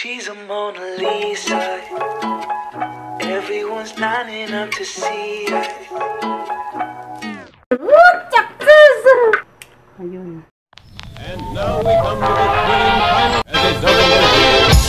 She's a Mona Lisa. Everyone's lining up to see her. Ayun. And now we come to the thrilling final as a double.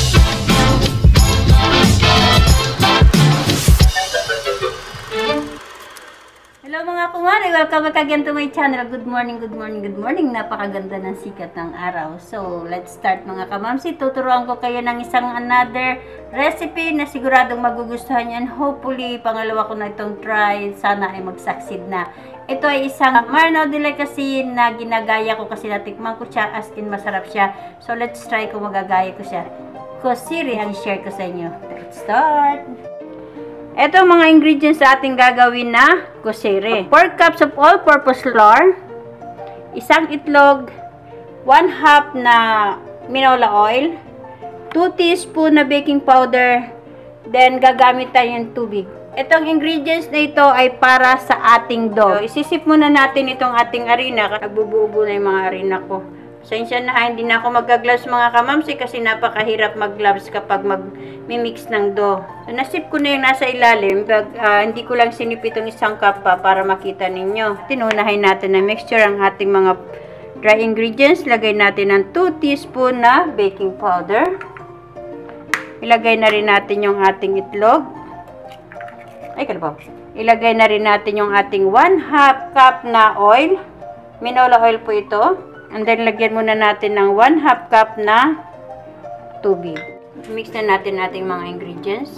Hello mga kumari! Welcome back again to my channel. Good morning, good morning, good morning. Napakaganda ng sikat ng araw. So, let's start mga kamamsi. Tuturuan ko kayo ng isang another recipe na siguradong magugustuhan nyo. And hopefully, pangalawa ko na itong try. Sana ay mag-succeed na. Ito ay isang marinaw delicacy na ginagaya ko kasi natikman ko siya. As in, masarap siya. So, let's try kung magagaya ko siya. Kusiri ang share ko sa inyo. Let's start! Ito ang mga ingredients sa ating gagawin na kusiri. 4 cups of all-purpose flour, isang itlog, 1/2 na minola oil, 2 teaspoon na baking powder, then gagamit tayo ng tubig. Itong ingredients na ito ay para sa ating dough. So, isisip muna natin itong ating harina. Nagbubuo na yung mga harina ko. Pasensya na hindi na ako mag-gloves mga kamamsi kasi napakahirap mag-gloves kapag mag-mix ng dough. So, nasip ko na yung nasa ilalim. Hindi ko lang sinip itong isang cup pa para makita ninyo. Tinunahin natin na mixture ang ating mga dry ingredients. Lagay natin ng 2 teaspoon na baking powder. Ilagay na rin natin yung ating itlog. Ay, kalabaw. Ilagay na rin natin yung ating 1/2 cup na oil. Minola oil po ito. And then, lagyan muna natin ng 1/2 cup na tubig. Mix na natin ating mga ingredients.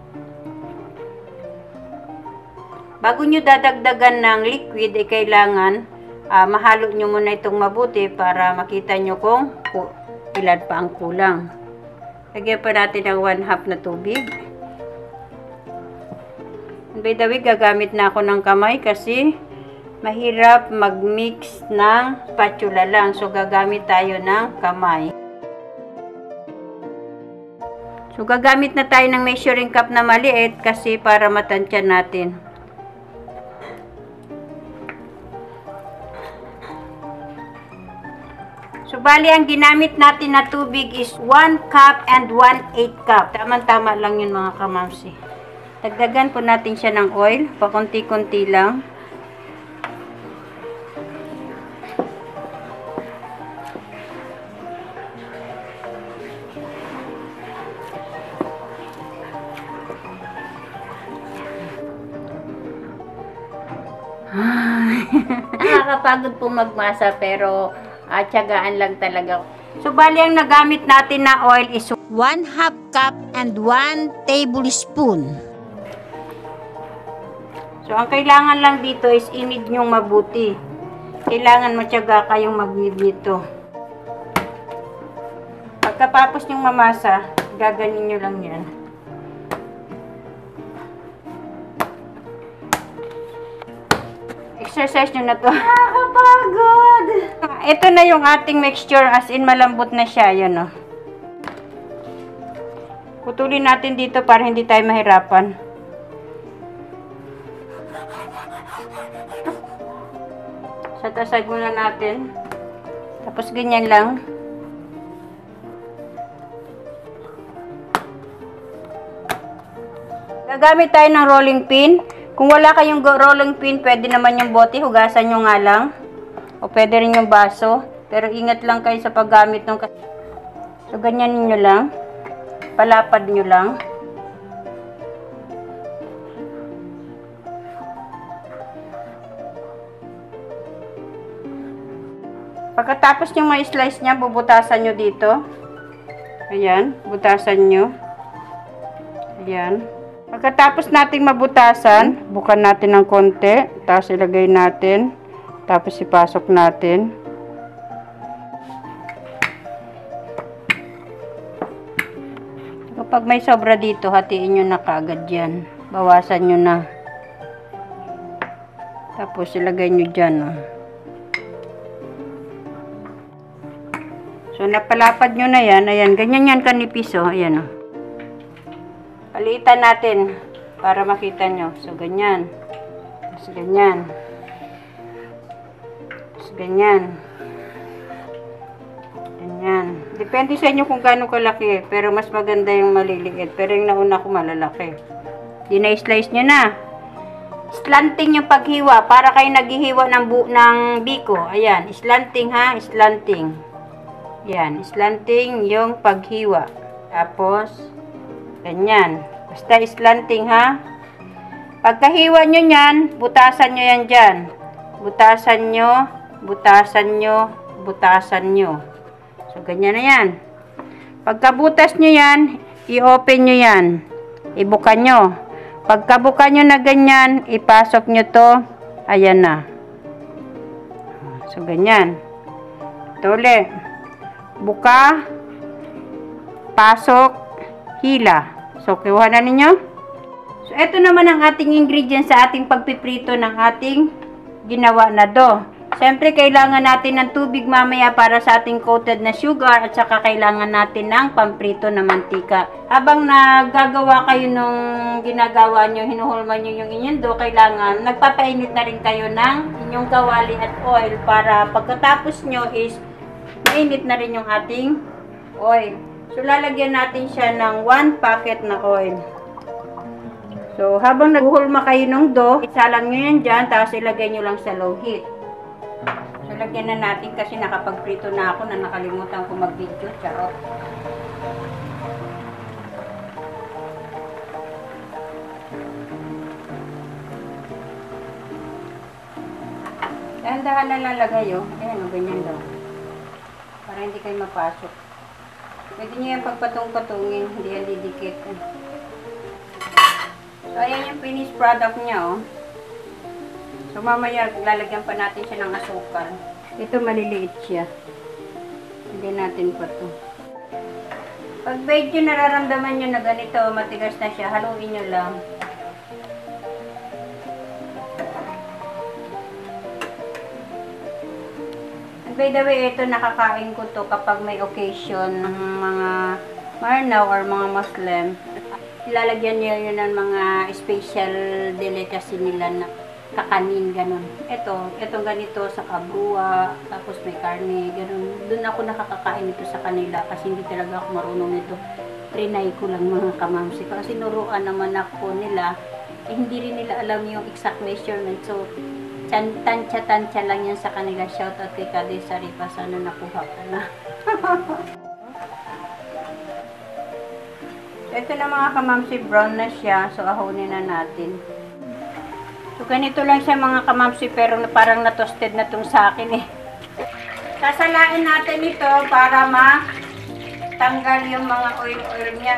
Bago nyo dadagdagan ng liquid, ay kailangan mahalo nyo muna itong mabuti para makita nyo kung ilan pa ang kulang. Lagyan pa natin ng 1/2 na tubig. And by the way, gagamit na ako ng kamay kasi mahirap mag-mix ng spatula lang. So, gagamit tayo ng kamay. So, gagamit na tayo ng measuring cup na maliit kasi para matansya natin. So, bali, ang ginamit natin na tubig is 1 cup and 1/8 cup. Tama-tama lang yun mga kamamsi. Dagdagan po natin siya ng oil. Pakunti-kunti lang. Nakakapagod pong magmasa pero tiyagaan lang talaga. So, bali ang nagamit natin na oil is 1/2 cup and 1 tablespoon. So, ang kailangan lang dito is inid nyong mabuti. Kailangan matyaga kayong mag-knead nito. Pagkatapos nyong mamasa, gaganin nyo lang yan. Exercise nyo na to. Nakakapagod! Ito na yung ating mixture, as in malambot na siya. Yan o. Putulin natin dito para hindi tayo mahirapan. Satasag muna natin. Tapos ganyan lang. Gagamit tayo ng rolling pin. Kung wala kayong rolling pin, pwede naman yung bote, hugasan nyo nga lang. O pwede rin yung baso. Pero ingat lang kayo sa paggamit ng... So, ganyan nyo lang. Palapad nyo lang. Pagkatapos nyo ma-slice nya, bubutasan nyo dito. Ayan, butasan nyo. Ayan. Pagkatapos nating mabutasan, bukan natin ng konti, tapos ilagay natin, tapos ipasok natin. Kapag may sobra dito, hatiin nyo na kaagad yan. Bawasan nyo na. Tapos ilagay nyo dyan. So, napalapad nyo na yan. Ayan, ganyan yan kanipis. Ayan o. Palitan natin para makita nyo. So, ganyan. Tapos, ganyan. Tapos, ganyan. Ganyan. Yan. Depende sa inyo kung gaano kalaki. Pero mas maganda yung maliliit. Pero yung nauna ko malalaki. Dina-slice nyo na. Slanting yung paghiwa. Para kayo naghihiwa ng biko. Ayan. Slanting ha. Slanting. Yan. Slanting yung paghiwa. Tapos, ganyan. Basta slanting ha. Pagkahiwa nyo yan, butasan nyo yan dyan. Butasan nyo, butasan nyo, butasan nyo. So, ganyan na yan. Pagkabutas nyo yan, i-open nyo yan. Ibuka nyo. Pagkabuka nyo na ganyan, ipasok nyo to. Ayan na. So, ganyan. Ito ulit. Buka, pasok, hila. So, kinuha na ninyo. So, ito naman ang ating ingredients sa ating pagpiprito ng ating ginawa na dough. Siyempre, kailangan natin ng tubig mamaya para sa ating coated na sugar at saka kailangan natin ng pamprito na mantika. Habang nagagawa kayo nung ginagawa nyo, hinuhulman nyo yung inyong dough, kailangan nagpapainit na rin kayo ng inyong kawali at oil para pagkatapos nyo is mainit na rin yung ating oil. So, lalagyan natin siya ng 1 packet na oil. So, habang naghuhulma kayo ng dough, isalang nyo yan dyan, tapos ilagay nyo lang sa low heat. So, lagyan na natin kasi nakapagprito na ako na nakalimutan ko mag-video. Charot. Dahan-dahan na lalagay, oh. Ayan, ganyan daw. Para hindi kayo mapasok. Pwede nyo yan pagpatong-patungin, hindi yan didikit. So, ayan yung finished product niya, oh. So, mamaya, lalagyan pa natin siya ng asukal. Ito, maliliit siya. Hindi natin pa to. Pag medyo nararamdaman nyo na ganito, matigas na siya, haluin nyo lang. And by the way, ito, nakakain ko to kapag may occasion ng mga Marnaw or mga Muslim. Ilalagyan nyo yun ng mga special delicacy nila na kakanin, ganun. Itong ganito sa kabua, tapos may karne, ganun. Doon ako nakakakain ito sa kanila kasi hindi talaga ako marunong nito. Trinay ko lang mga kamamsi. Kasi nuruan naman ako nila, hindi rin nila alam yung exact measurement. So, tansya-tansya lang yan sa kanila. Shout out kay Kade Saripa, sana nakuha ko na. Ito na mga kamamsi, brown na siya. So, ahonin na natin. So, ganito lang siya mga kamamsi, pero parang na-toasted na itong sa akin eh. Sasalain natin ito para matanggal yung mga oil-oil niya.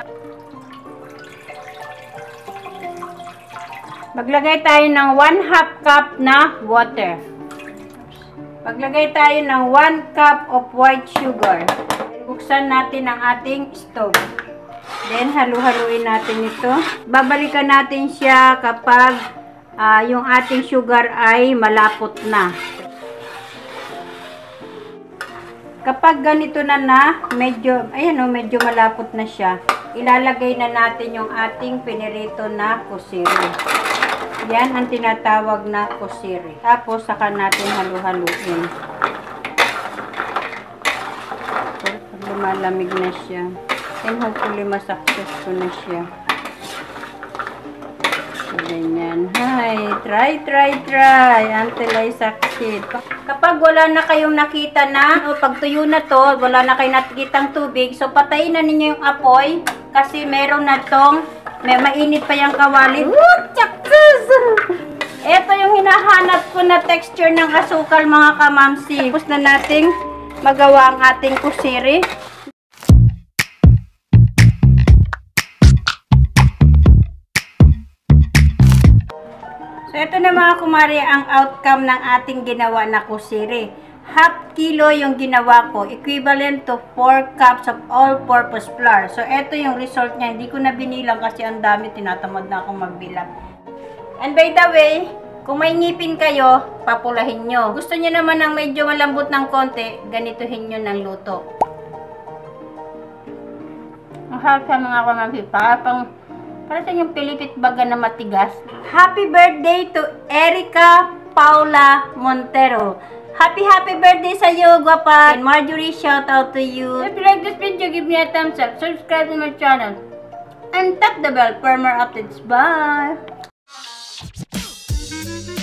Maglagay tayo ng 1/2 cup na water. Maglagay tayo ng 1 cup of white sugar. Buksan natin ang ating stove. Then, halu-haluin natin ito. Babalikan natin siya kapag yung ating sugar ay malapot na. Kapag ganito na medyo, ayan o, medyo malapot na siya, ilalagay na natin yung ating pinirito na kusiri. Yan ang tinatawag na kusiri. Tapos, saka natin halu-haluin. Pag lumalamig na siya, and hopefully masakses ko na siya. Ganyan. Hay, try until I succeed. Kapag wala na kayong nakita na, o pag tuyo na to, wala na kayong nakikitang tubig, so patayin na ninyo yung apoy kasi meron na tong, may mainit pa yung kawali. Ito yung hinahanap ko na texture ng asukal mga kamamsi. Tapos na nating magawa ang ating kusiri. So, ito na mga kumari ang outcome ng ating ginawa na kusiri. 1/2 kilo yung ginawa ko, equivalent to 4 cups of all-purpose flour. So, ito yung result niya. Hindi ko na binilang kasi ang dami, tinatamad na akong magbilang. And by the way, kung may ngipin kayo, papulahin nyo. Gusto nyo naman ng medyo malambot ng konti, ganituhin nyo ng luto. Ang harap sa mga kamamsi, para sa yung pilipit baga na matigas. Happy birthday to Erica Paula Montero. Happy birthday sa'yo, Guapa! And Marjorie, shout out to you. If you like this video, give me a thumbs up, subscribe to my channel, and tap the bell for more updates. Bye!